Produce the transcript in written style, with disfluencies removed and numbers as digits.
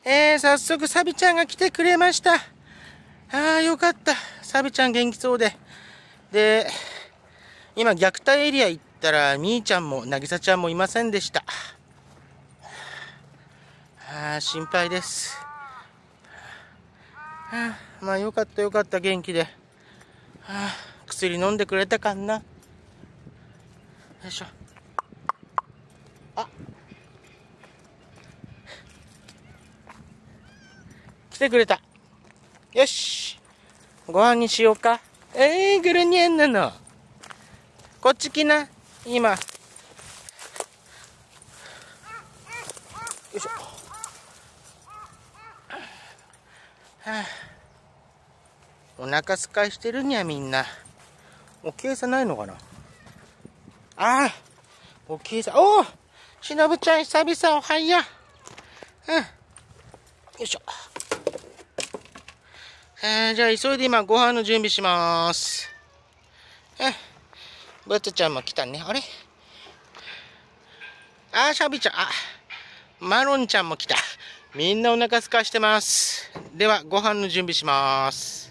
早速サビちゃんが来てくれました。よかった。サビちゃん元気そうで。で、今虐待エリア行ったら、みーちゃんもなぎさちゃんもいませんでした。心配です。まあよかったよかった、元気で。薬飲んでくれたかな。よいしょ。来てくれた。よし。ご飯にしようか。ぐるにゃんなの。こっち来な。今。よいしょ。お腹すかしてるにゃみんな。おけいさないのかな。おけいさ。しのぶちゃん久々おはよう。よいしょ。じゃあ急いで今ご飯の準備します。ブツちゃんも来たね。あれ、シャビちゃん、マロンちゃんも来た。みんなお腹すかしてます。ではご飯の準備します。